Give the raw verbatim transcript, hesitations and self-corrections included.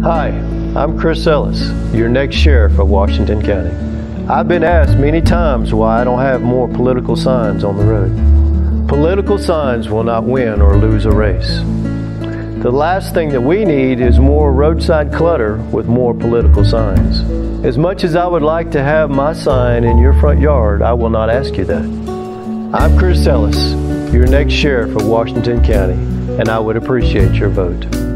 Hi, I'm Chris Ellis, your next sheriff of Washington County. I've been asked many times why I don't have more political signs on the road. Political signs will not win or lose a race. The last thing that we need is more roadside clutter with more political signs. As much as I would like to have my sign in your front yard, I will not ask you that. I'm Chris Ellis, your next sheriff of Washington County, and I would appreciate your vote.